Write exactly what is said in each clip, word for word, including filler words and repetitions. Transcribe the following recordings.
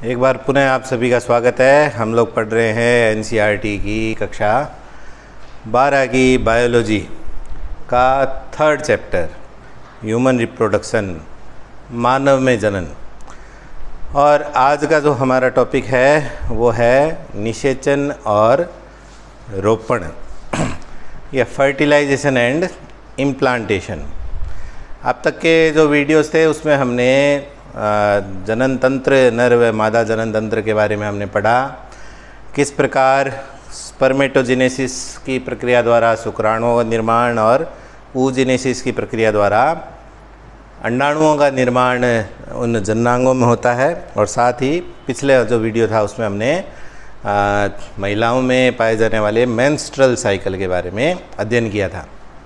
एक बार पुनः आप सभी का स्वागत है। हम लोग पढ़ रहे हैं एनसीईआरटी की कक्षा बारह की बायोलॉजी का थर्ड चैप्टर ह्यूमन रिप्रोडक्शन, मानव में जनन। और आज का जो हमारा टॉपिक है वो है निषेचन और रोपण या फर्टिलाइजेशन एंड इम्प्लांटेशन। अब तक के जो वीडियोस थे उसमें हमने जनन तंत्र, नर व मादा जनन तंत्र के बारे में हमने पढ़ा। किस प्रकार स्पर्मेटोजेनेसिस की प्रक्रिया द्वारा शुक्राणुओं का निर्माण और oogenesis की प्रक्रिया द्वारा अंडाणुओं का निर्माण उन जननांगों में होता है। और साथ ही पिछले जो वीडियो था उसमें हमने आ, महिलाओं में पाए जाने वाले मेंस्ट्रुअल साइकिल के बारे में अध्ययन किया था।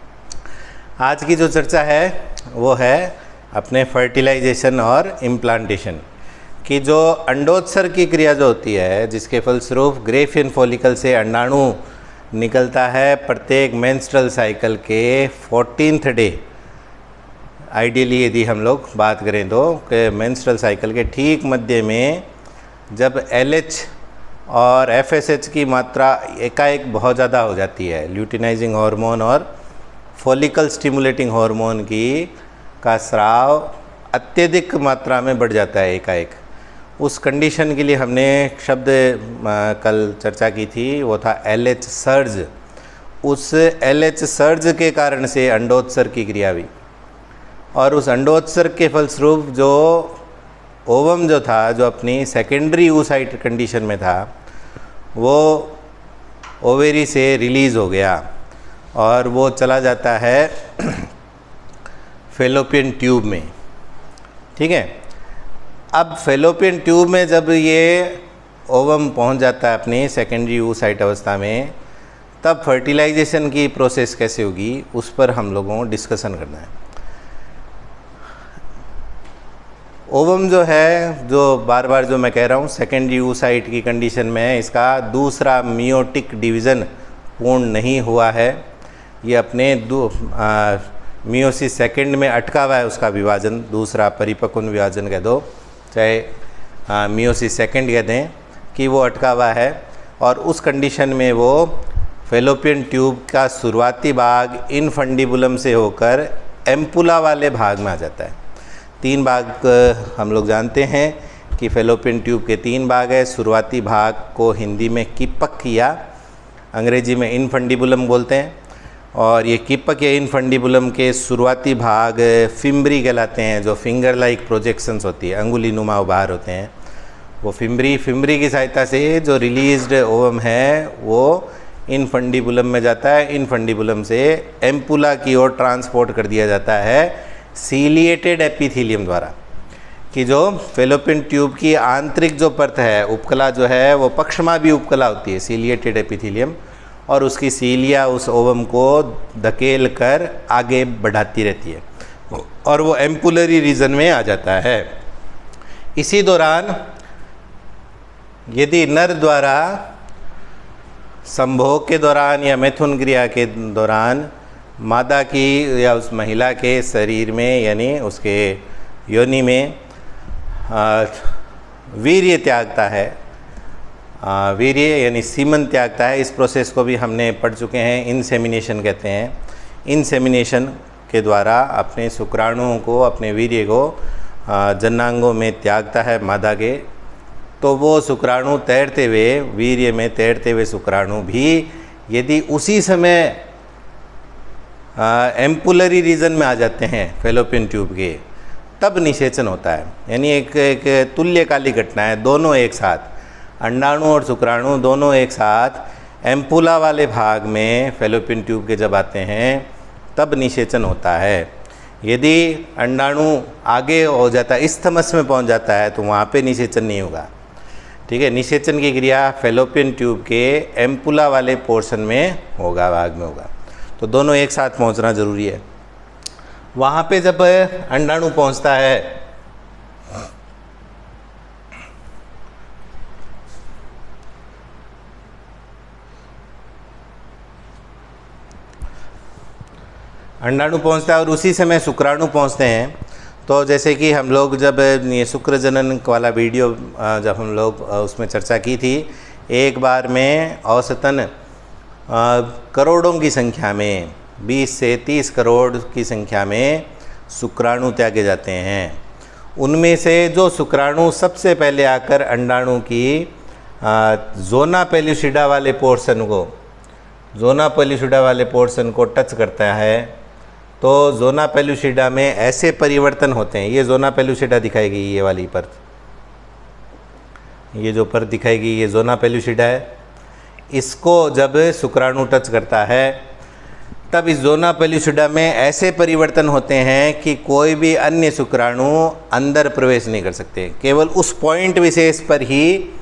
आज की जो चर्चा है वो है अपने फर्टिलाइजेशन और इम्प्लांटेशन की। जो अंडोत्सर्ग की क्रिया जो होती है, जिसके फलस्वरूप ग्रेफियन फॉलिकल से अंडाणु निकलता है प्रत्येक मेंस्ट्रुअल साइकिल के फोर्टीन्थ डे। आइडियली यदि हम लोग बात करें तो कि मेंस्ट्रुअल साइकिल के ठीक मध्य में जब एल एच और एफ एस एच की मात्रा एकाएक बहुत ज़्यादा हो जाती है, ल्यूटिनाइजिंग हार्मोन और फॉलिकल स्टिमुलेटिंग हार्मोन की का स्राव अत्यधिक मात्रा में बढ़ जाता है एकाएक, उस कंडीशन के लिए हमने शब्द कल चर्चा की थी, वो था एल एच सर्ज। उस एल एच सर्ज के कारण से अंडोत्सर्ग की क्रिया हुई और उस अंडोत्सर्ग के फलस्वरूप जो ओवम जो था, जो अपनी सेकेंडरी oocyte कंडीशन में था, वो ओवेरी से रिलीज़ हो गया और वो चला जाता है फेलोपियन ट्यूब में। ठीक है, अब फेलोपियन ट्यूब में जब ये ओवम पहुंच जाता है अपनी सेकेंडरी oocyte अवस्था में, तब फर्टिलाइजेशन की प्रोसेस कैसे होगी उस पर हम लोगों को डिस्कशन करना है। ओवम जो है, जो बार बार जो मैं कह रहा हूँ, सेकेंडरी oocyte की कंडीशन में है, इसका दूसरा मियोटिक डिवीज़न पूर्ण नहीं हुआ है। ये अपने दो आ, मियोसिस सेकंड में अटका हुआ है, उसका विभाजन, दूसरा परिपक्व विभाजन कह दो, चाहे मियोसिस सेकंड कह दें, कि वो अटका हुआ है। और उस कंडीशन में वो फेलोपियन ट्यूब का शुरुआती भाग इनफंडिबुलम से होकर एम्पुला वाले भाग में आ जाता है। तीन भाग हम लोग जानते हैं कि फेलोपियन ट्यूब के तीन भाग है। शुरुआती भाग को हिंदी में कीपक या अंग्रेजी में इनफंडिबुलम बोलते हैं, और ये कीपक या इनफंडिबुलम के शुरुआती भाग फिम्बरी कहलाते हैं, जो फिंगर लाइक प्रोजेक्शंस होती है, अंगुली नुमा उभार होते हैं, वो फिम्बरी फिम्बरी की सहायता से जो रिलीज्ड ओवम है वो इनफंडिबुलम में जाता है। इनफंडिबुलम से एम्पुला की ओर ट्रांसपोर्ट कर दिया जाता है सीलिएटेड एपिथेलियम द्वारा, कि जो फेलोपियन ट्यूब की आंतरिक जो परत है, उपकला जो है, वो पक्षमा भी उपकला होती है, सीलिएटेड एपिथेलियम, और उसकी सीलिया उस ओवम को धकेल कर आगे बढ़ाती रहती है और वो एम्पुलरी रीजन में आ जाता है। इसी दौरान यदि नर द्वारा संभोग के दौरान या मैथुन क्रिया के दौरान मादा की या उस महिला के शरीर में, यानी उसके योनि में वीर्य त्यागता है, वीर्य यानी सीमन त्यागता है, इस प्रोसेस को भी हमने पढ़ चुके हैं, इंसेमिनेशन कहते हैं। इंसेमिनेशन के द्वारा अपने शुक्राणुओं को, अपने वीर्य को जननांगों में त्यागता है मादा के, तो वो शुक्राणु तैरते हुए, वीर्य में तैरते हुए शुक्राणु भी यदि उसी समय एम्पुलरी रीजन में आ जाते हैं फेलोपियन ट्यूब के, तब निषेचन होता है। यानी एक एक तुल्यकालिक घटना है, दोनों एक साथ, अंडाणु और शुक्राणु दोनों एक साथ एम्पुला वाले भाग में फेलोपियन ट्यूब के जब आते हैं तब निषेचन होता है। यदि अंडाणु आगे हो जाता है, इस्थमस में पहुंच जाता है, तो वहाँ पे निषेचन नहीं होगा। ठीक है, निषेचन की क्रिया फेलोपियन ट्यूब के एम्पुला वाले पोर्शन में होगा, भाग में होगा। तो दोनों एक साथ पहुँचना ज़रूरी है। वहाँ पे जब अंडाणु पहुँचता है, अंडाणु पहुंचता है और उसी समय शुक्राणु पहुंचते हैं, तो जैसे कि हम लोग जब ये शुक्र जनन वाला वीडियो जब हम लोग उसमें चर्चा की थी, एक बार में औसतन करोड़ों की संख्या में बीस से तीस करोड़ की संख्या में शुक्राणु त्यागे जाते हैं। उनमें से जो शुक्राणु सबसे पहले आकर अंडाणु की ज़ोना पेल्यूसिडा वाले पोर्शन को ज़ोना पेल्यूसिडा वाले पोर्शन को टच करता है, तो ज़ोना पेल्यूसिडा में ऐसे परिवर्तन होते हैं। ये ज़ोना पेल्यूसिडा दिखाएगी, ये वाली परत, ये जो परत दिखाएगी ये ज़ोना पेल्यूसिडा है। इसको जब शुक्राणु टच करता है तब इस ज़ोना पेल्यूसिडा में ऐसे परिवर्तन होते हैं कि कोई भी अन्य शुक्राणु अंदर प्रवेश नहीं कर सकते। केवल उस पॉइंट विशेष पर ही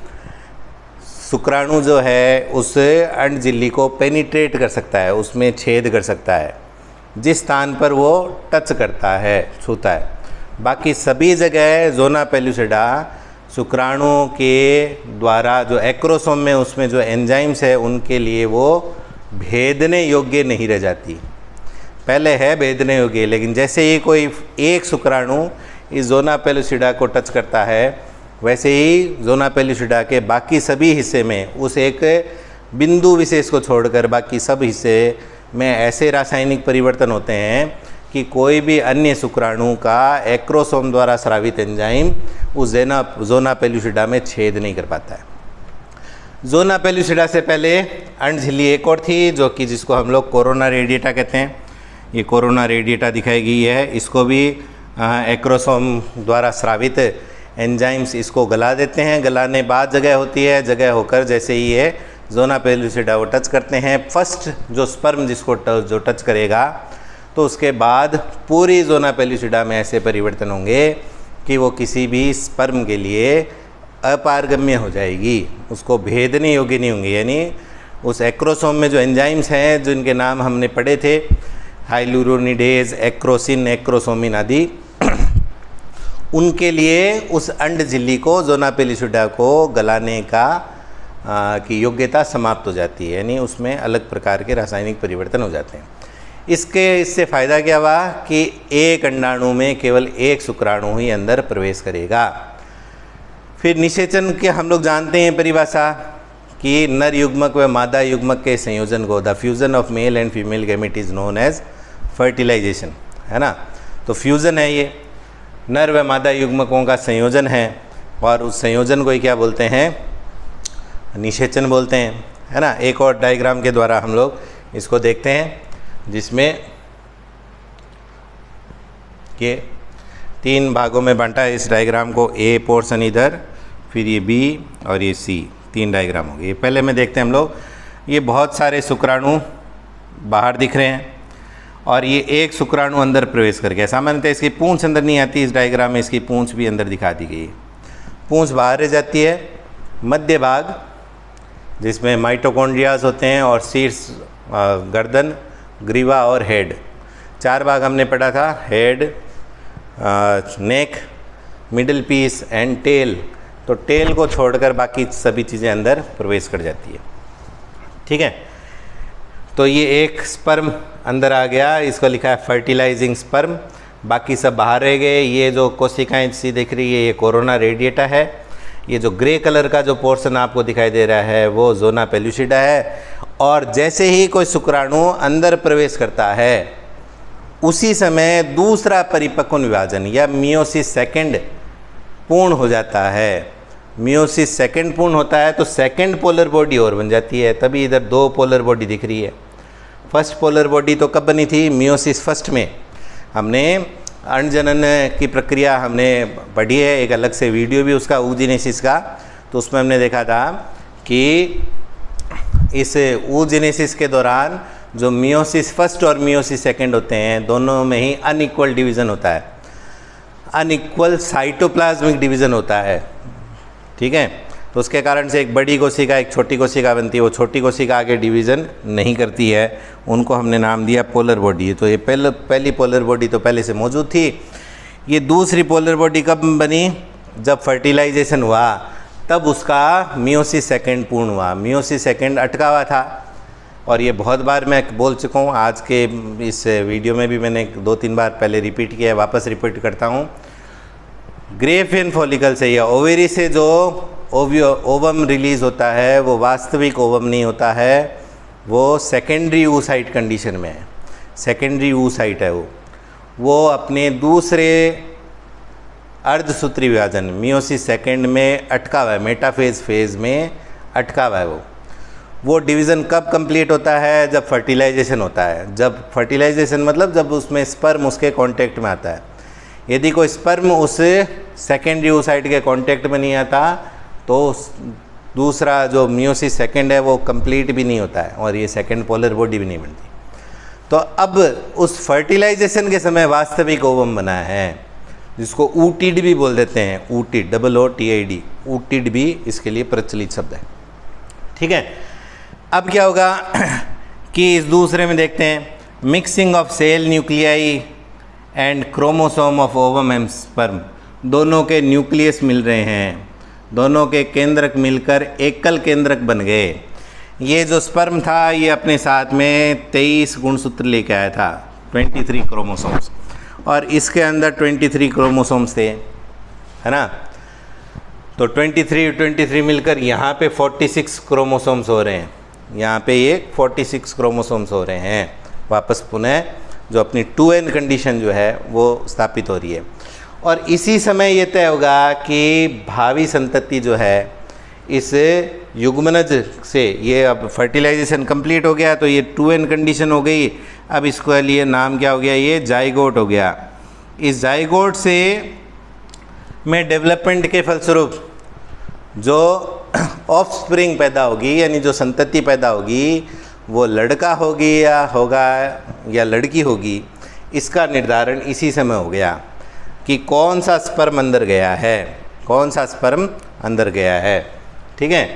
शुक्राणु जो है उस अंड झिल्ली को पेनिट्रेट कर सकता है, उसमें छेद कर सकता है जिस स्थान पर वो टच करता है, छूता है। बाकी सभी जगह ज़ोना पेल्यूसिडा शुक्राणु के द्वारा जो एक्रोसोम में उसमें जो एंजाइम्स है उनके लिए वो भेदने योग्य नहीं रह जाती। पहले है भेदने योग्य, लेकिन जैसे ही कोई एक शुक्राणु इस ज़ोना पेल्यूसिडा को टच करता है, वैसे ही ज़ोना पेल्यूसिडा के बाकी सभी हिस्से में उस एक बिंदु विशेष को छोड़कर बाकी सब हिस्से में ऐसे रासायनिक परिवर्तन होते हैं कि कोई भी अन्य शुक्राणु का एक्रोसोम द्वारा स्रावित एंजाइम उस ज़ोना ज़ोना पेल्यूसिडा में छेद नहीं कर पाता है। ज़ोना पेल्यूसिडा से पहले अंड झिल्ली एक और थी, जो कि जिसको हम लोग कोरोना रेडिएटा कहते हैं। ये कोरोना रेडिएटा दिखाई गई है। इसको भी एक्रोसोम द्वारा स्रावित एंजाइम्स इसको गला देते हैं। गलाने बाद जगह होती है, जगह होकर जैसे ही ये ज़ोना पेल्यूसिडा वो टच करते हैं, फर्स्ट जो स्पर्म जिसको टच जो टच करेगा, तो उसके बाद पूरी ज़ोना पेल्यूसिडा में ऐसे परिवर्तन होंगे कि वो किसी भी स्पर्म के लिए अपारगम्य हो जाएगी, उसको भेदने योग्य नहीं होंगे। यानी उस एक्रोसोम में जो एंजाइम्स हैं जिनके नाम हमने पढ़े थे, हाइलुरोनिडेज, एक्रोसिन, एक्रोसोमिन आदि, उनके लिए उस अंड झिल्ली को ज़ोना पेल्यूसिडा को गलाने का आ, की योग्यता समाप्त हो जाती है, यानी उसमें अलग प्रकार के रासायनिक परिवर्तन हो जाते हैं। इसके इससे फ़ायदा क्या हुआ कि एक अंडाणु में केवल एक शुक्राणु ही अंदर प्रवेश करेगा। फिर निषेचन के हम लोग जानते हैं परिभाषा कि नर युग्मक व मादा युग्मक के संयोजन को, the fusion of male and female gamete is known as fertilisation, है ना। तो फ्यूज़न है, ये नर व मादा युग्मकों का संयोजन है, और उस संयोजन को ही क्या बोलते हैं, निषेचन बोलते हैं, है ना। एक और डायग्राम के द्वारा हम लोग इसको देखते हैं, जिसमें ये तीन भागों में बांटा है इस डायग्राम को। ए पोर्शन इधर, फिर ये बी और ये सी, तीन डायग्राम हो गए। पहले में देखते हैं हम लोग, ये बहुत सारे शुक्राणु बाहर दिख रहे हैं और ये एक शुक्राणु अंदर प्रवेश कर गया। सामान्यतः इसकी पूंछ अंदर नहीं आती, इस डायग्राम में इसकी पूंछ भी अंदर दिखा दी गई है। पूंछ बाहर रह जाती है। मध्य भाग जिसमें माइटोकॉन्ड्रियाज होते हैं और शीर्ष गर्दन, ग्रीवा और हेड, चार भाग हमने पढ़ा था, head, neck, middle piece and tail. तो टेल को छोड़कर बाकी सभी चीज़ें अंदर प्रवेश कर जाती है, ठीक है। तो ये एक स्पर्म अंदर आ गया, इसको लिखा है फर्टिलाइजिंग स्पर्म, बाकी सब बाहर रह गए। ये जो कोशिकाएं सी दिख रही है ये कोरोना रेडिएटा है। ये जो ग्रे कलर का जो पोर्शन आपको दिखाई दे रहा है वो ज़ोना पेल्यूसिडा है। और जैसे ही कोई शुक्राणु अंदर प्रवेश करता है उसी समय दूसरा परिपक्व विभाजन या मियोसिस सेकंड पूर्ण हो जाता है। मियोसिस सेकंड पूर्ण होता है तो सेकंड पोलर बॉडी और बन जाती है, तभी इधर दो पोलर बॉडी दिख रही है। फर्स्ट पोलर बॉडी तो कब बनी थी, मियोसिस फर्स्ट में। हमने अंडजनन की प्रक्रिया हमने पढ़ी है, एक अलग से वीडियो भी उसका ऊजेनेसिस का, तो उसमें हमने देखा था कि इस ऊजेनेसिस के दौरान जो मियोसिस फर्स्ट और मियोसिस सेकंड होते हैं दोनों में ही अनइक्वल डिवीज़न होता है, अनइक्वल साइटोप्लाज्मिक डिवीज़न होता है, ठीक है। तो उसके कारण से एक बड़ी कोशिका एक छोटी कोशिका बनती है, वो छोटी कोशिका आगे डिवीज़न नहीं करती है, उनको हमने नाम दिया पोलर बॉडी। तो ये पहले पहली पोलर बॉडी तो पहले से मौजूद थी। ये दूसरी पोलर बॉडी कब बनी, जब फर्टिलाइजेशन हुआ, तब उसका मियोसिस सेकंड पूर्ण हुआ। मियोसिस सेकंड अटका हुआ था, और ये बहुत बार मैं बोल चुका हूँ, आज के इस वीडियो में भी मैंने दो तीन बार पहले रिपीट किया है, वापस रिपीट करता हूँ। ग्रेफियन फॉलिकल से या ओवेरी से जो ओवियो ओवम रिलीज़ होता है वो वास्तविक ओवम नहीं होता है, वो सेकेंडरी oocyte कंडीशन में है। सेकेंडरी oocyte है वो वो अपने दूसरे अर्धसूत्री विभाजन मियोसिस सेकेंड में अटका हुआ है, मेटाफेज फेज में अटका हुआ है। वो वो डिवीज़न कब कंप्लीट होता है? जब फर्टिलाइजेशन होता है। जब फर्टिलाइजेशन मतलब जब उसमें स्पर्म उसके कांटेक्ट में आता है। यदि कोई स्पर्म उस सेकेंडरी oocyte के कांटेक्ट में नहीं आता तो दूसरा जो मियोसिस सेकेंड है वो कंप्लीट भी नहीं होता है और ये सेकेंड पोलर बॉडी भी नहीं बनती। तो अब उस फर्टिलाइजेशन के समय वास्तविक ओवम बना है, जिसको ऊटिड भी बोल देते हैं। Ootid, double O T I D, ootid भी इसके लिए प्रचलित शब्द है। ठीक है, अब क्या होगा कि इस दूसरे में देखते हैं, mixing of cell nuclei and chromosome of ovum and sperm. दोनों के न्यूक्लियस मिल रहे हैं, दोनों के केंद्रक मिलकर एकल केंद्रक बन गए। ये जो स्पर्म था ये अपने साथ में तेईस गुणसूत्र लेके आया था, तेईस क्रोमोसोम्स, और इसके अंदर तेईस क्रोमोसोम्स थे, है ना। तो तेईस तेईस मिलकर यहाँ पे छियालीस क्रोमोसोम्स हो रहे हैं, यहाँ पे ये छियालीस क्रोमोसोम्स हो रहे हैं। वापस पुनः जो अपनी टू एन कंडीशन जो है वो स्थापित हो रही है। और इसी समय ये तय होगा कि भावी संतति जो है इस युग्मनज से, ये अब फर्टिलाइजेशन कंप्लीट हो गया तो ये टू एन कंडीशन हो गई। अब इसके लिए नाम क्या हो गया? ये जाइगोट हो गया। इस जाइगोट से में डेवलपमेंट के फलस्वरूप जो ऑफस्प्रिंग पैदा होगी, यानी जो संतति पैदा होगी, वो लड़का होगी या होगा या लड़की होगी, इसका निर्धारण इसी समय हो गया कि कौन सा स्पर्म अंदर गया है, कौन सा स्पर्म अंदर गया है। ठीक है,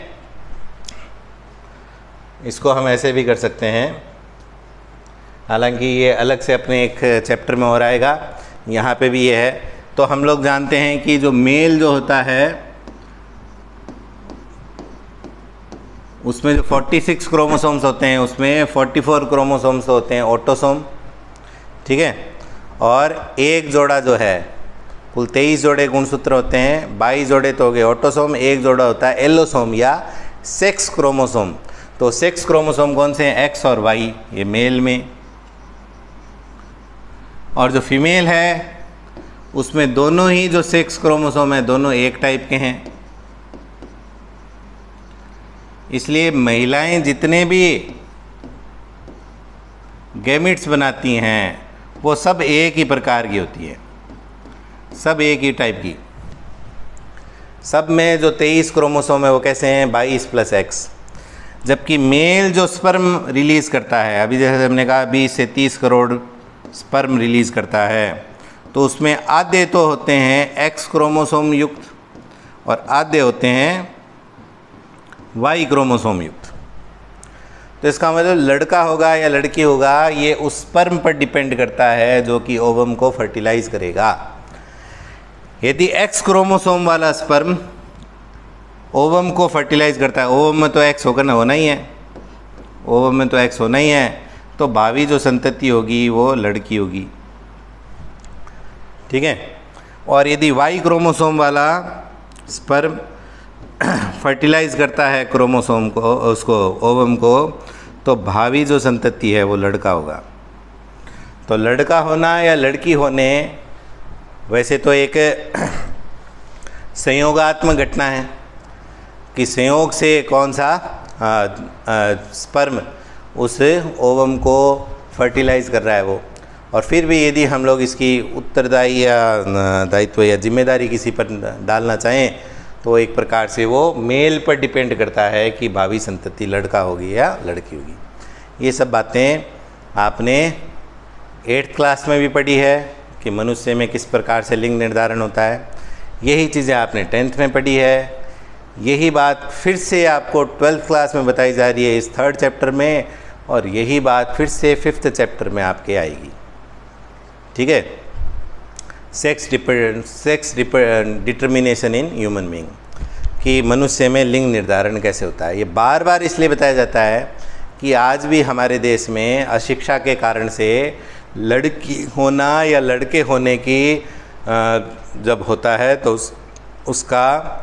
इसको हम ऐसे भी कर सकते हैं, हालांकि ये अलग से अपने एक चैप्टर में और आएगा, यहाँ पे भी ये है। तो हम लोग जानते हैं कि जो मेल जो होता है उसमें जो छियालीस क्रोमोसोम्स होते हैं उसमें चौवालीस क्रोमोसोम्स होते हैं ऑटोसोम। ठीक है, और एक जोड़ा जो है, कुल तेईस जोड़े गुणसूत्र होते हैं, बाईस जोड़े तो हो गए ऑटोसोम, एक जोड़ा होता है एलोसोम या सेक्स क्रोमोसोम। तो सेक्स क्रोमोसोम कौन से हैं? एक्स और वाई, ये मेल में। और जो फीमेल है उसमें दोनों ही जो सेक्स क्रोमोसोम है दोनों एक टाइप के हैं। इसलिए महिलाएं जितने भी गैमिट्स बनाती हैं वो सब एक ही प्रकार की होती है, सब एक ही टाइप की। सब में जो तेईस क्रोमोसोम है वो कैसे हैं? बाईस प्लस एक्स। जबकि मेल जो स्पर्म रिलीज़ करता है, अभी जैसे हमने कहा बीस से तीस करोड़ स्पर्म रिलीज़ करता है, तो उसमें आधे तो होते हैं एक्स क्रोमोसोम युक्त और आधे होते हैं वाई क्रोमोसोम युक्त। तो इसका मतलब लड़का होगा या लड़की होगा ये उस स्पर्म पर डिपेंड करता है जो कि ओवम को फर्टिलाइज करेगा। यदि एक्स क्रोमोसोम वाला स्पर्म ओवम को फर्टिलाइज करता है, ओवम में तो एक्स होकर ना होना ही है, ओवम में तो एक्स होना ही है, तो भावी जो संतति होगी वो लड़की होगी। ठीक है, और यदि वाई क्रोमोसोम वाला स्पर्म फर्टिलाइज करता है क्रोमोसोम को, उसको ओवम को, तो भावी जो संतति है वो लड़का होगा। तो लड़का होना या लड़की होने वैसे तो एक संयोगात्मक घटना है कि संयोग से कौन सा आ, आ, स्पर्म उस ओवम को फर्टिलाइज कर रहा है वो। और फिर भी यदि हम लोग इसकी उत्तरदायी या दायित्व या जिम्मेदारी किसी पर डालना चाहें तो एक प्रकार से वो मेल पर डिपेंड करता है कि भावी संतति लड़का होगी या लड़की होगी। ये सब बातें आपने एट्थ क्लास में भी पढ़ी है कि मनुष्य में किस प्रकार से लिंग निर्धारण होता है। यही चीज़ें आपने टेंथ में पढ़ी है, यही बात फिर से आपको ट्वेल्थ क्लास में बताई जा रही है इस थर्ड चैप्टर में, और यही बात फिर से फिफ्थ चैप्टर में आपके आएगी। ठीक है, sex sex determination in human being, कि मनुष्य में लिंग निर्धारण कैसे होता है। ये बार बार इसलिए बताया जाता है कि आज भी हमारे देश में अशिक्षा के कारण से लड़की होना या लड़के होने की जब होता है तो उस उसका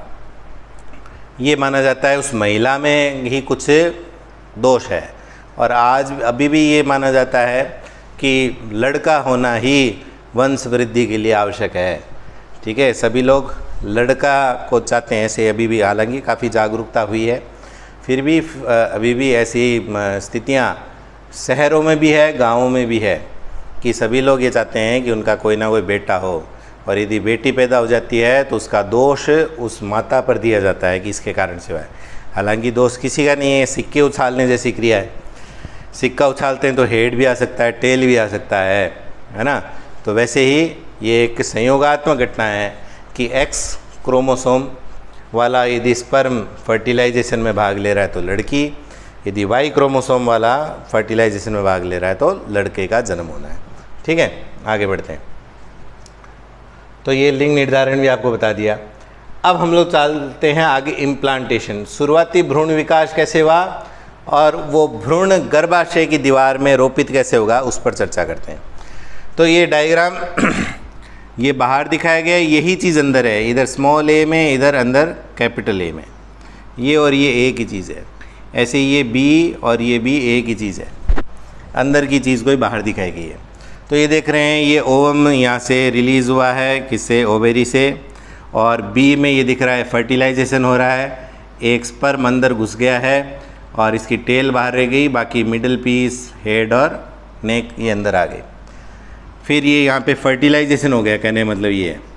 ये माना जाता है उस महिला में ही कुछ दोष है, और आज अभी भी ये माना जाता है कि लड़का होना ही वंश वृद्धि के लिए आवश्यक है। ठीक है, सभी लोग लड़का को चाहते हैं ऐसे अभी भी, हालांकि काफ़ी जागरूकता हुई है, फिर भी अभी भी ऐसी स्थितियाँ शहरों में भी है, गाँवों में भी है कि सभी लोग ये चाहते हैं कि उनका कोई ना कोई बेटा हो, और यदि बेटी पैदा हो जाती है तो उसका दोष उस माता पर दिया जाता है कि इसके कारण से हुआ है। हालांकि दोष किसी का नहीं है, सिक्के उछालने जैसी क्रिया है। सिक्का उछालते हैं तो हेड भी आ सकता है, टेल भी आ सकता है, है ना। तो वैसे ही ये एक संयोगात्मक घटना है कि एक्स क्रोमोसोम वाला यदि स्पर्म फर्टिलाइजेशन में भाग ले रहा है तो लड़की, यदि वाई क्रोमोसोम वाला फर्टिलाइजेशन में भाग ले रहा है तो लड़के का जन्म होना है। ठीक है, आगे बढ़ते हैं। तो ये लिंग निर्धारण भी आपको बता दिया। अब हम लोग चलते हैं आगे, इम्प्लांटेशन। शुरुआती भ्रूण विकास कैसे हुआ और वो भ्रूण गर्भाशय की दीवार में रोपित कैसे होगा, उस पर चर्चा करते हैं। तो ये डायग्राम ये बाहर दिखाया गया है, यही चीज़ अंदर है, इधर स्मॉल ए में, इधर अंदर कैपिटल ए में, ये और ये एक ही चीज़ है। ऐसे ये बी और ये भी एक ही चीज़ है, अंदर की चीज़ कोई बाहर दिखाई गई है। तो ये देख रहे हैं, ये ओवम यहाँ से रिलीज़ हुआ है, किससे, ओवेरी से, और बी में ये दिख रहा है फर्टिलाइजेशन हो रहा है, एक स्पर्म अंदर घुस गया है और इसकी टेल बाहर रह गई, बाकी मिडल पीस, हेड और नेक ये अंदर आ गए। फिर ये यहाँ पे फर्टिलाइजेशन हो गया, कहने मतलब ये है।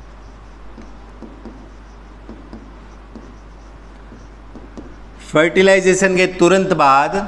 फर्टिलाइजेशन के तुरंत बाद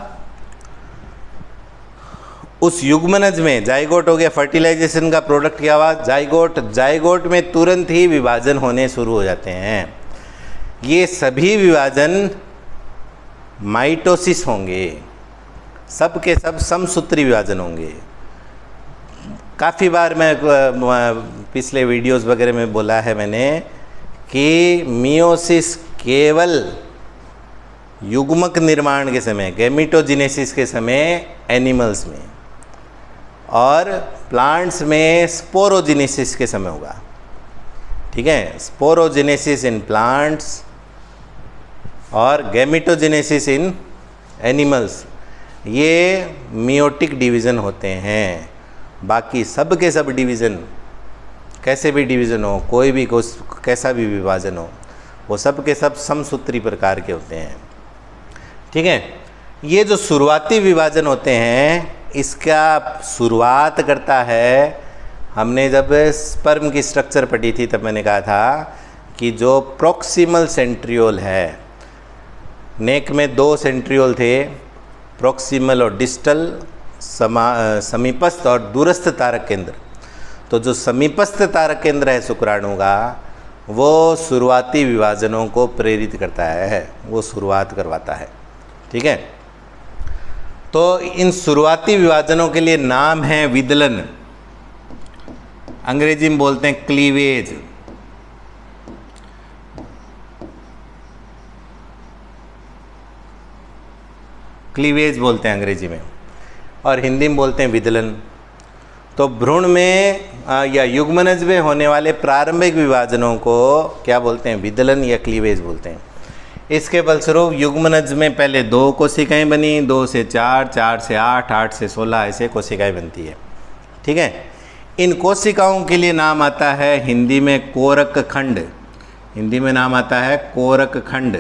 उस युग्मनज में जाइगोट हो गया, फर्टिलाइजेशन का प्रोडक्ट क्या हुआ, जाइगोट। जाइगोट में तुरंत ही विभाजन होने शुरू हो जाते हैं। ये सभी विभाजन माइटोसिस होंगे, सब के सब समसूत्री विभाजन होंगे। काफ़ी बार मैं पिछले वीडियोस वगैरह में बोला है मैंने कि मियोसिस केवल युग्मक निर्माण के समय, गैमेटोजेनेसिस के समय एनिमल्स में, और प्लांट्स में स्पोरोजेनेसिस के समय होगा। ठीक है, स्पोरोजेनेसिस इन प्लांट्स और गैमेटोजेनेसिस इन एनिमल्स, ये मियोटिक डिवीज़न होते हैं। बाकी सब के सब डिवीज़न, कैसे भी डिवीज़न हो, कोई भी कोई कैसा भी विभाजन हो, वो सब के सब समसूत्री प्रकार के होते हैं। ठीक है, ये जो शुरुआती विभाजन होते हैं, इसका शुरुआत करता है, हमने जब स्पर्म की स्ट्रक्चर पढ़ी थी तब मैंने कहा था कि जो प्रोक्सिमल सेंट्रियोल है, नेक में दो सेंट्रियोल थे, प्रोक्सिमल और डिस्टल, समा समीपस्थ और दूरस्थ तारक केंद्र। तो जो समीपस्थ तारक केंद्र है शुक्राणु का, वो शुरुआती विभाजनों को प्रेरित करता है, वो शुरुआत करवाता है। ठीक है, तो इन शुरुआती विभाजनों के लिए नाम है विदलन, अंग्रेजी में बोलते हैं क्लीवेज। क्लीवेज बोलते हैं अंग्रेजी में, और हिंदी में बोलते हैं विदलन। तो भ्रूण में आ, या युग्मनज में होने वाले प्रारंभिक विभाजनों को क्या बोलते हैं, विदलन या क्लीवेज बोलते हैं। इसके फलस्वरूप युग्मनज में पहले दो कोशिकाएं बनी, दो से चार, चार से आठ, आठ से सोलह, ऐसे कोशिकाएं बनती है। ठीक है, इन कोशिकाओं के लिए नाम आता है हिंदी में कोरक खंड, हिंदी में नाम आता है कोरक खंड।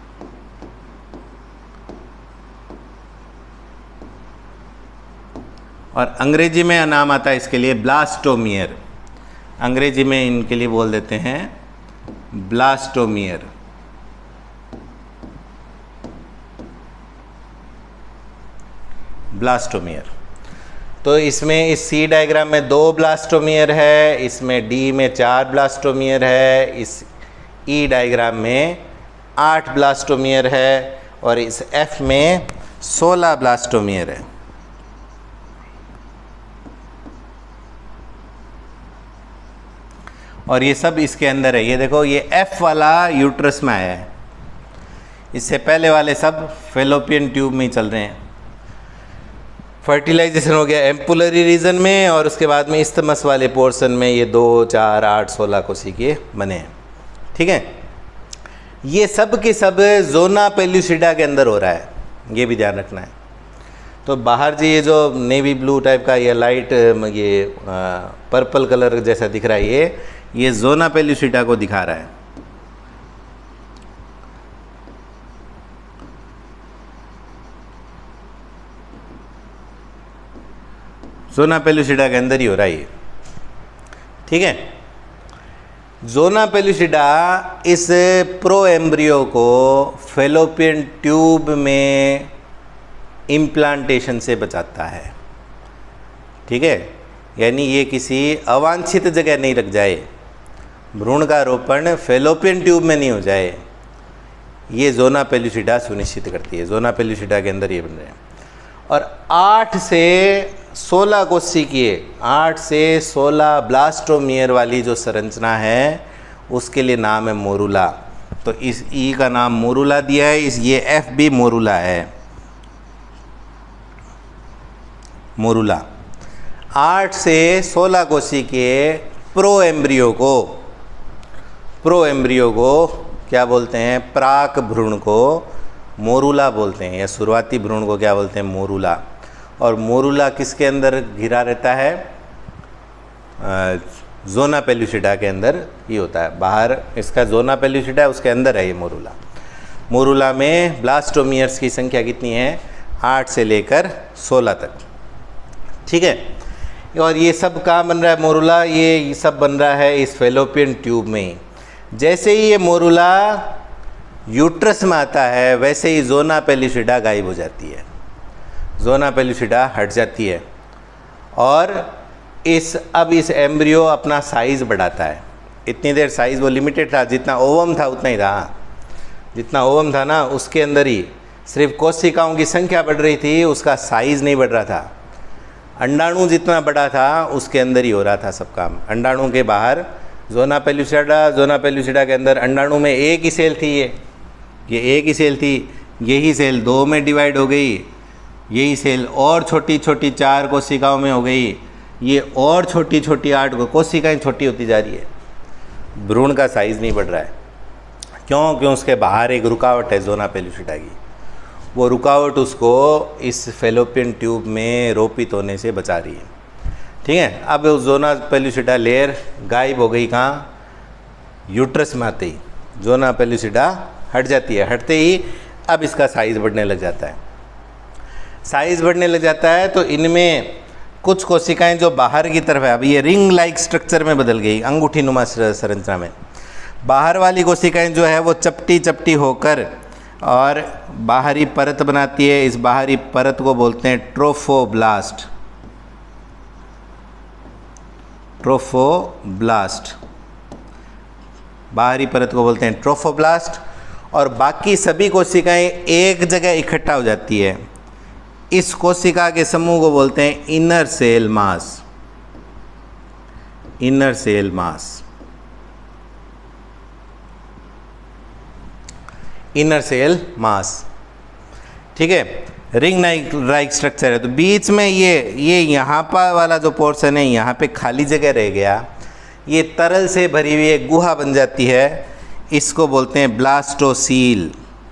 और अंग्रेजी में नाम आता है इसके लिए ब्लास्टोमियर, अंग्रेजी में इनके लिए बोल देते हैं ब्लास्टोमियर। ब्लास्टोमियर। तो इसमें इस सी डायग्राम में दो ब्लास्टोमियर है, इसमें डी में चार ब्लास्टोमियर है, इस ई डायग्राम में आठ ब्लास्टोमियर है, और इस एफ में सोलह ब्लास्टोमियर है। और ये सब इसके अंदर है। ये देखो, ये एफ वाला यूट्रस में आया है, इससे पहले वाले सब फेलोपियन ट्यूब में ही चल रहे हैं। फर्टिलाइजेशन हो गया एम्पुलरी रीजन में, और उसके बाद में इस्थमस वाले पोर्शन में ये दो चार आठ सोलह कोशिकीय बने हैं। ठीक है, ये सब के सब जोना पेल्यूसिडा के अंदर हो रहा है, ये भी ध्यान रखना है। तो बाहर जी ये जो नेवी ब्लू टाइप का ये लाइट ये पर्पल कलर जैसा दिख रहा है, ये ये जोना पेल्यूसिडा को दिखा रहा है। जोना पेल्यूसिडा के अंदर ही हो रहा है ये। ठीक है, जोना पेल्यूसिडा इस प्रो एम्ब्रियो को फेलोपियन ट्यूब में इम्प्लांटेशन से बचाता है। ठीक है, यानी ये किसी अवांछित जगह नहीं रख जाए, भ्रूण का रोपण फेलोपियन ट्यूब में नहीं हो जाए, ये जोना पेल्यूसिडा सुनिश्चित करती है। जोना पेल्यूसिडा के अंदर ये बन रहे हैं। और आठ से सोलह कोशिकीय, आठ से सोलह ब्लास्टोमियर वाली जो संरचना है उसके लिए नाम है मोरूला। तो इस ई का नाम मोरूला दिया है, इस ये एफ भी मोरूला है, मोरूला। आठ से सोलह कोशिकीय प्रो एम्ब्रियो को प्रो एम्ब्रियो को क्या बोलते हैं, प्राक भ्रूण को मोरूला बोलते हैं, या शुरुआती भ्रूण को क्या बोलते हैं, मोरूला। और मोरूला किसके अंदर घिरा रहता है, जोना पेल्यूसिडा के अंदर ही होता है। बाहर इसका जोना पेल्यूसिडा है, उसके अंदर है ये मोरूला। मोरूला में ब्लास्टोमियर्स की संख्या कितनी है, आठ से लेकर सोलह तक। ठीक है, और ये सब कहाँ बन रहा है मोरूला, ये सब बन रहा है इस फेलोपियन ट्यूब में ही। जैसे ही ये मोरूला यूट्रस में आता है वैसे ही जोना पेल्यूसिडा गायब हो जाती है, जोना पेल्यूसिडा हट जाती है। और इस अब इस एम्ब्रियो अपना साइज़ बढ़ाता है। इतनी देर साइज़ वो लिमिटेड था, जितना ओवम था उतना ही था, जितना ओवम था ना उसके अंदर ही सिर्फ कोशिकाओं की संख्या बढ़ रही थी, उसका साइज़ नहीं बढ़ रहा था। अंडाणु जितना बड़ा था उसके अंदर ही हो रहा था सब काम। अंडाणु के बाहर जोना पेल्यूसिडा, जोना पेल्यूसिडा के अंदर अंडाणु में एक ही सेल थी, ये ये एक ही सेल थी, यही सेल दो में डिवाइड हो गई, यही सेल और छोटी छोटी चार कोशिकाओं में हो गई, ये और छोटी छोटी आठ कोशिकाएं छोटी होती जा रही है। भ्रूण का साइज़ नहीं बढ़ रहा है। क्यों? क्यों उसके बाहर एक रुकावट है जोना पेल्यूसिडा की, वो रुकावट उसको इस फेलोपियन ट्यूब में रोपित होने से बचा रही है। ठीक है, अब जोना पेल्यूसिडा लेयर गायब हो गई, कहाँ, यूट्रस में आते ही जोना पेल्यूसिडा हट जाती है। हटते ही अब इसका साइज़ बढ़ने लग जाता है। साइज़ बढ़ने लग जाता है तो इनमें कुछ कोशिकाएं जो बाहर की तरफ है, अब ये रिंग लाइक स्ट्रक्चर में बदल गई, अंगूठी नुमा संरचना में। बाहर वाली कोशिकाएं जो है वो चपटी चपटी होकर और बाहरी परत बनाती है। इस बाहरी परत को बोलते हैं ट्रोफोब्लास्ट, ट्रोफोब्लास्ट बाहरी परत को बोलते हैं ट्रोफोब्लास्ट। और बाकी सभी कोशिकाएं एक जगह इकट्ठा हो जाती है। इस कोशिका के समूह को बोलते हैं inner cell mass, inner cell mass, inner cell mass. ठीक है, रिंग लाइक स्ट्रक्चर है। तो बीच में ये ये यहाँ पर वाला जो पोर्शन है, यहाँ पे खाली जगह रह गया, ये तरल से भरी हुई एक गुहा बन जाती है। इसको बोलते हैं ब्लास्टोसील,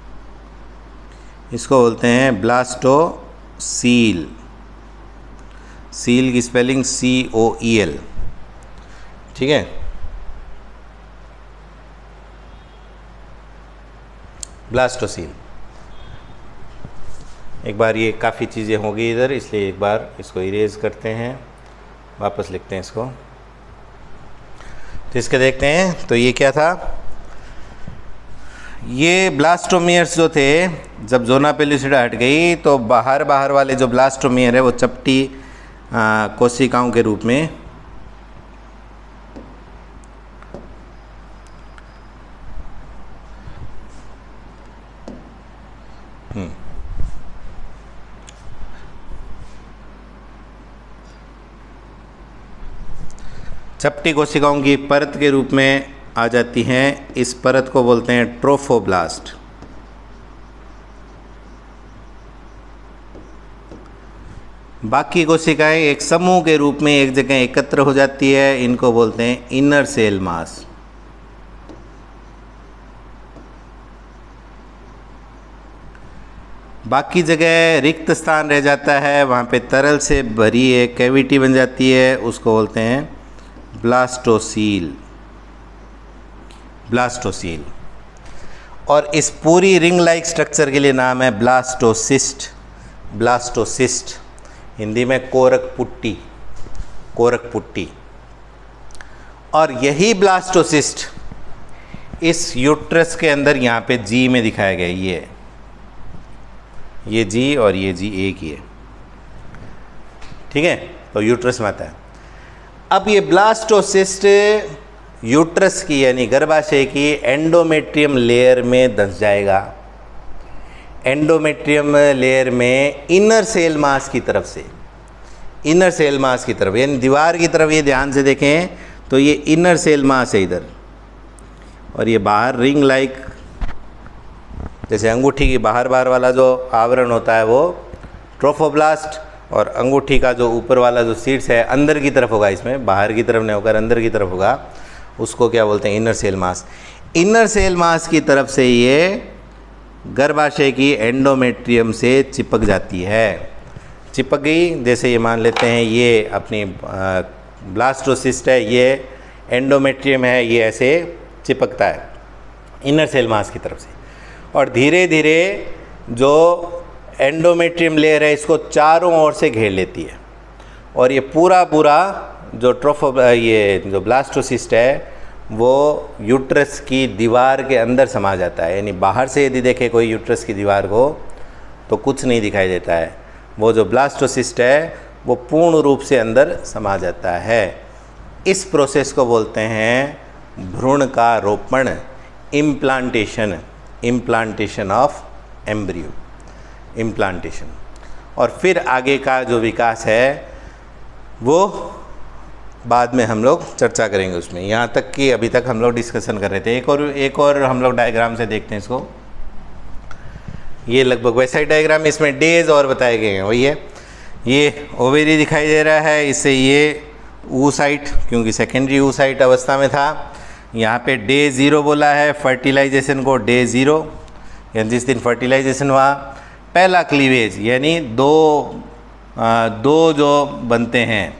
इसको बोलते हैं ब्लास्टोसील। सील की spelling C O E L. ठीक है, ब्लास्टोसील। एक बार ये काफ़ी चीज़ें होंगी इधर, इसलिए एक बार इसको इरेज करते हैं, वापस लिखते हैं इसको। तो इसके देखते हैं, तो ये क्या था, ये ब्लास्टोमियर्स जो थे, जब जोना पेल्यूसिडा हट गई तो बाहर बाहर वाले जो ब्लास्टोमियर है वो चपटी कोशिकाओं के रूप में हम्म चपटी कोशिकाओं की परत के रूप में आ जाती हैं। इस परत को बोलते हैं ट्रोफोब्लास्ट। बाकी कोशिकाएं एक समूह के रूप में एक जगह एकत्र हो जाती है, इनको बोलते हैं इनर सेल मास। बाकी जगह रिक्त स्थान रह जाता है, वहाँ पे तरल से भरी एक कैविटी बन जाती है, उसको बोलते हैं ब्लास्टोसील। ब्लास्टोसील। और इस पूरी रिंग लाइक स्ट्रक्चर के लिए नाम है ब्लास्टोसिस्ट। ब्लास्टोसिस्ट हिंदी में कोरक पुट्टी, कोरक पुट्टी। और यही ब्लास्टोसिस्ट इस यूट्रस के अंदर यहाँ पे जी में दिखाया गया, ये ये जी और ये जी एक ही है, ठीक है। तो यूट्रस में आता है। अब ये ब्लास्टोसिस्ट यूट्रस की यानी गर्भाशय की एंडोमेट्रियम लेयर में धंस जाएगा। एंडोमेट्रियम लेयर में इनर सेल मास की तरफ से, इनर सेल मास की तरफ यानी दीवार की तरफ, ये ध्यान से देखें तो ये इनर सेल मास है इधर, और ये बाहर रिंग लाइक, जैसे अंगूठी की बाहर बाहर वाला जो आवरण होता है वो ट्रोफोब्लास्ट, और अंगूठी का जो ऊपर वाला जो सीड्स है अंदर की तरफ होगा, इसमें बाहर की तरफ नहीं होकर अंदर की तरफ होगा, उसको क्या बोलते हैं, inner cell mass. Inner cell mass की तरफ से ये गर्भाशय की एंडोमेट्रियम से चिपक जाती है। चिपक गई, जैसे ये मान लेते हैं ये अपनी ब्लास्टोसिस्ट है, ये एंडोमेट्रियम है, ये ऐसे चिपकता है इनर सेल मास की तरफ से। और धीरे धीरे जो एंडोमेट्रियम लेयर है इसको चारों ओर से घेर लेती है, और ये पूरा पूरा जो ट्रोफो ये जो ब्लास्टोसिस्ट है वो यूट्रस की दीवार के अंदर समा जाता है। यानी बाहर से यदि देखे कोई यूट्रस की दीवार को तो कुछ नहीं दिखाई देता है, वो जो ब्लास्टोसिस्ट है वो पूर्ण रूप से अंदर समा जाता है। इस प्रोसेस को बोलते हैं भ्रूण का रोपण, implantation, implantation of embryo, implantation. और फिर आगे का जो विकास है वो बाद में हम लोग चर्चा करेंगे उसमें। यहाँ तक कि अभी तक हम लोग डिस्कशन कर रहे थे। एक और एक और हम लोग डायग्राम से देखते हैं इसको। ये लगभग वैसा ही डायग्राम, इसमें डेज और बताए गए हैं, वही है। ये ओवेरी दिखाई दे रहा है, इससे ये oocyte, क्योंकि सेकेंडरी oocyte अवस्था में था। यहाँ पे डे ज़ीरो बोला है फर्टिलाइजेशन को, डे ज़ीरो यानी जिस दिन फर्टिलाइजेशन हुआ। पहला क्लीवेज यानी दो आ, दो जो बनते हैं,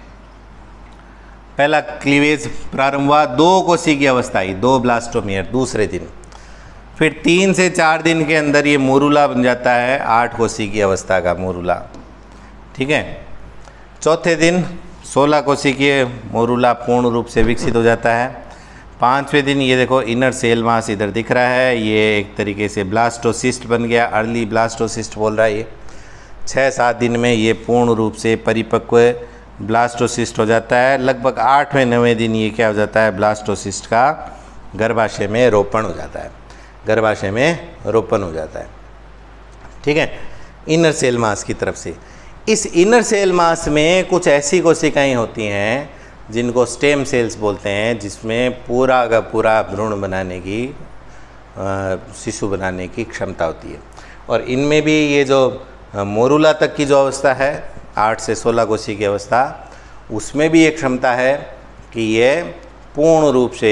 पहला क्लीवेज प्रारंभ हुआ, दो कोशी की अवस्था आई, दो ब्लास्टोमियर दूसरे दिन। फिर तीन से चार दिन के अंदर ये मोरूला बन जाता है, आठ कोशी की अवस्था का मोरूला, ठीक है। चौथे दिन सोलह कोशी के मोरूला पूर्ण रूप से विकसित हो जाता है। पाँचवें दिन ये देखो इनर सेल मास इधर दिख रहा है, ये एक तरीके से ब्लास्टोसिस्ट बन गया, अर्ली ब्लास्टोसिस्ट बोल रहा है ये। छः सात दिन में ये पूर्ण रूप से परिपक्व ब्लास्टोसिस्ट हो जाता है। लगभग आठवें नवें दिन ये क्या हो जाता है, ब्लास्टोसिस्ट का गर्भाशय में रोपण हो जाता है, गर्भाशय में रोपण हो जाता है, ठीक है, इनर सेल मास की तरफ से। इस इनर सेल मास में कुछ ऐसी कोशिकाएं होती हैं जिनको स्टेम सेल्स बोलते हैं, जिसमें पूरा का पूरा भ्रूण बनाने की, शिशु बनाने की क्षमता होती है। और इनमें भी ये जो मोरूला तक की जो अवस्था है, आठ से सोलह कोशी की अवस्था, उसमें भी एक क्षमता है कि ये पूर्ण रूप से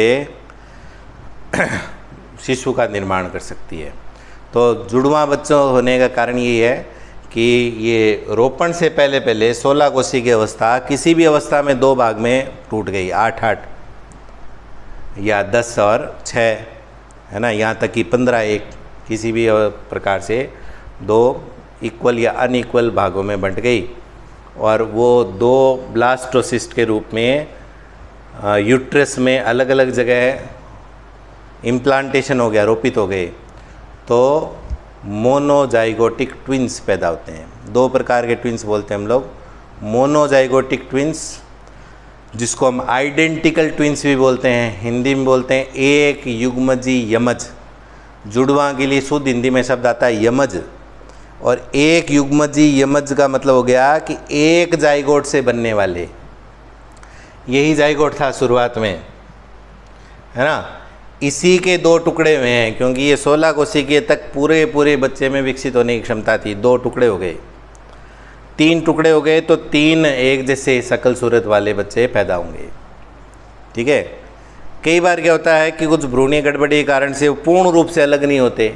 शिशु का निर्माण कर सकती है। तो जुड़वा बच्चों होने का कारण ये है कि ये रोपण से पहले पहले सोलह कोशी की अवस्था किसी भी अवस्था में दो भाग में टूट गई, आठ आठ या दस और छः, है ना, यहाँ तक कि पंद्रह, एक किसी भी प्रकार से दो इक्वल या अनइक्वल भागों में बंट गई, और वो दो ब्लास्टोसिस्ट के रूप में यूट्रस में अलग अलग जगह इम्प्लांटेशन हो गया, रोपित हो गए। तो मोनोजाइगोटिक ट्विंस पैदा होते हैं। दो प्रकार के ट्विंस बोलते हैं हम लोग, मोनोजाइगोटिक ट्विंस, जिसको हम आइडेंटिकल ट्विंस भी बोलते हैं, हिंदी में बोलते हैं एक युग्मजी यमज। जुड़वा के लिए शुद्ध हिंदी में शब्द आता है यमज, और एक युग्मजी यमज का मतलब हो गया कि एक जाइगोट से बनने वाले। यही जाइगोट था शुरुआत में, है ना, इसी के दो टुकड़े हुए हैं, क्योंकि ये सोलह कोशिकीय तक पूरे पूरे बच्चे में विकसित होने की क्षमता थी, दो टुकड़े हो गए। तीन टुकड़े हो गए तो तीन एक जैसे शकल सूरत वाले बच्चे पैदा होंगे। ठीक है। कई बार क्या होता है कि कुछ भ्रूणीय गड़बड़ी के कारण से वो पूर्ण रूप से अलग नहीं होते,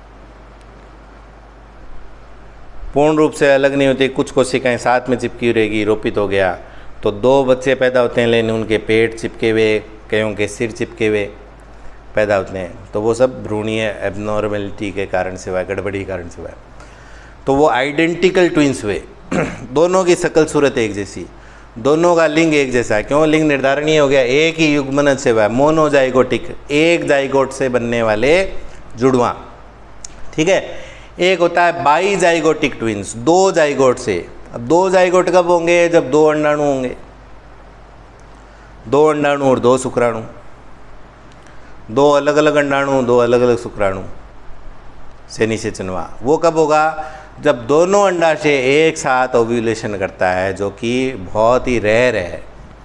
पूर्ण रूप से अलग नहीं होते, कुछ कोशिकाएं साथ में चिपकी रहेगी, रोपित हो गया तो दो बच्चे पैदा होते हैं, लेकिन उनके पेट चिपके हुए, कईयों के सिर चिपके हुए पैदा होते हैं, तो वो सब भ्रूणीय एबनॉर्मेलिटी के कारण से हुआ, गड़बड़ी के कारण से हुआ। तो वो आइडेंटिकल ट्विंस हुए दोनों की शकल सूरत एक जैसी, दोनों का लिंग एक जैसा है। क्यों? लिंग निर्धारणीय हो गया, एक ही युग्मनज से हुआ है, मोनोजाइगोटिक, एक जाइगोट से बनने वाले जुड़वा। ठीक है। एक होता है बाई जाइगोटिक ट्विंस, दो जाइगोट से। अब दो जाइगोट कब होंगे? जब दो अंडाणु होंगे, दो अंडाणु और दो शुक्राणु, दो अलग अलग अंडाणु, दो अलग अलग शुक्राणु से निषेचनवा। वो कब होगा? जब दोनों अंडाशय एक साथ ओव्यूलेशन करता है, जो कि बहुत ही रेयर है।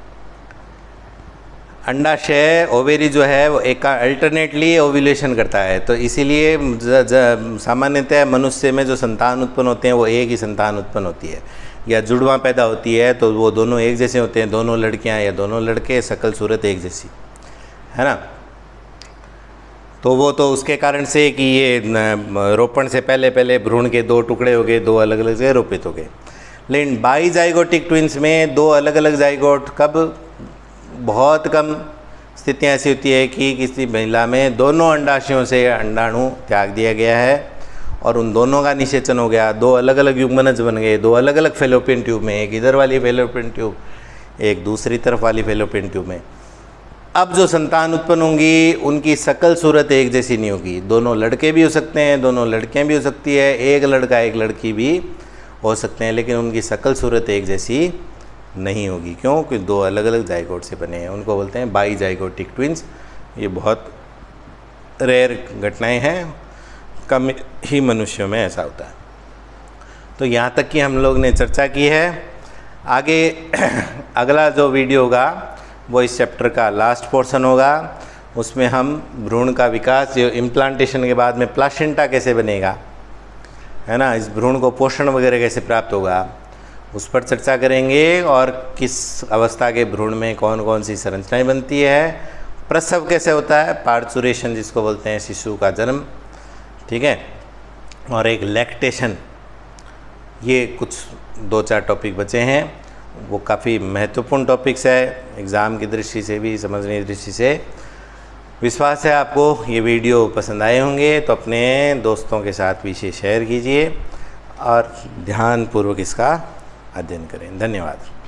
अंडाशय ओवेरी जो है वो एक अल्टरनेटली ओव्यूलेशन करता है, तो इसीलिए सामान्यतः मनुष्य में जो संतान उत्पन्न होते हैं वो एक ही संतान उत्पन्न होती है, या जुड़वा पैदा होती है तो वो दोनों एक जैसे होते हैं, दोनों लड़कियां या दोनों लड़के, शकल सूरत एक जैसी, है ना। तो वो तो उसके कारण से कि ये रोपण से पहले पहले भ्रूण के दो टुकड़े हो गए, दो अलग अलग जगह रोपित हो गए। लेकिन बाई जाइगोटिक ट्विंस में दो अलग अलग जाइगोट कब? बहुत कम स्थितियाँ ऐसी होती है कि किसी महिला में दोनों अंडाशयों से अंडाणु त्याग दिया गया है और उन दोनों का निषेचन हो गया, दो अलग अलग युग्मनज बन गए, दो अलग अलग फेलोपियन ट्यूब में, एक इधर वाली फेलोपियन ट्यूब, एक दूसरी तरफ वाली फेलोपियन ट्यूब में। अब जो संतान उत्पन्न होंगी उनकी शकल सूरत एक जैसी नहीं होगी, दोनों लड़के भी हो सकते हैं, दोनों लड़कियां भी हो सकती है, एक लड़का एक लड़की भी हो सकते हैं, लेकिन उनकी शकल सूरत एक जैसी नहीं होगी। क्यों? कि दो अलग अलग जाइगोट से बने हैं, उनको बोलते हैं बाई जाइगोटिक ट्विंस। ये बहुत रेयर घटनाएं हैं, कम ही मनुष्यों में ऐसा होता है। तो यहाँ तक कि हम लोग ने चर्चा की है। आगे अगला जो वीडियो होगा वो इस चैप्टर का लास्ट पोर्शन होगा। उसमें हम भ्रूण का विकास, जो इम्प्लांटेशन के बाद में प्लासेंटा कैसे बनेगा, है ना, इस भ्रूण को पोषण वगैरह कैसे प्राप्त होगा, उस पर चर्चा करेंगे। और किस अवस्था के भ्रूण में कौन कौन सी संरचनाएं बनती है, प्रसव कैसे होता है, पार्चुरेशन जिसको बोलते हैं, शिशु का जन्म, ठीक है, और एक लैक्टेशन। ये कुछ दो चार टॉपिक बचे हैं, वो काफ़ी महत्वपूर्ण टॉपिक्स है एग्ज़ाम की दृष्टि से भी, समझने की दृष्टि से। विश्वास है आपको ये वीडियो पसंद आए होंगे, तो अपने दोस्तों के साथ भी इसे शेयर कीजिए और ध्यानपूर्वक इसका अध्ययन करें। धन्यवाद।